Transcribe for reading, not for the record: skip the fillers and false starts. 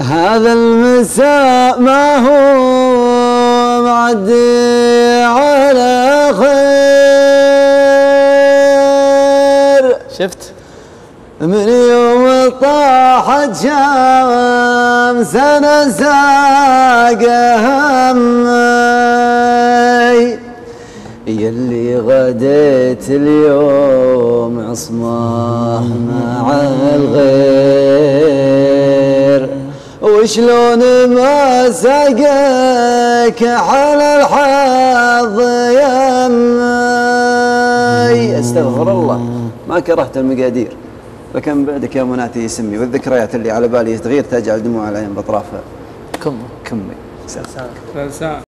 هذا المساء ما هو معدي على خير. شفت من يوم طاحت شمس انا ساق همي، يلي غديت اليوم عصمه مع الغير، وشلون ما سقاك على الحظ يمي. استغفر الله، ما كرهت المقادير، فكم بعدك يا مناتي سمي، والذكريات اللي على بالي تغير تجعل دموع العين بأطرافها كم كمي.